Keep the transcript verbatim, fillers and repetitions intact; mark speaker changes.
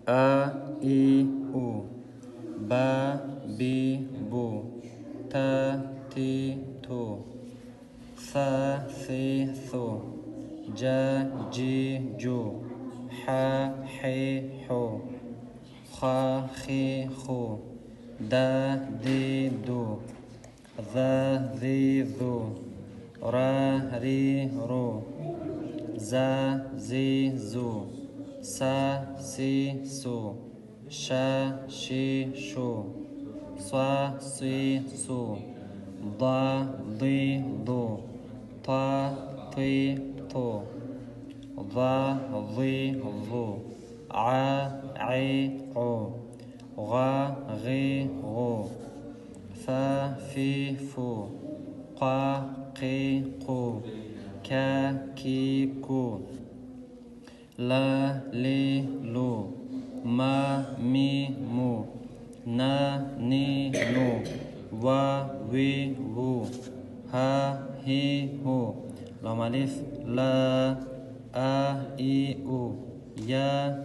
Speaker 1: a i u, ba bi bu, ta ti tu, sa si su, ja ji ju, ha hi hu, kha khi khu, da di du, za zi zu, ra ri ru, za zi zu, sa si su, sha shi shu, sa si su, da di du, ta ti tu, ظا ظي ظو، ع عي عو، غا غي غو، فا في فو، قا قي قو، كا كي كو، لا لي لو، ما مي مو، نا ني نو، وا وي وو، ها هي هو. لام ألف لا، a i u, ya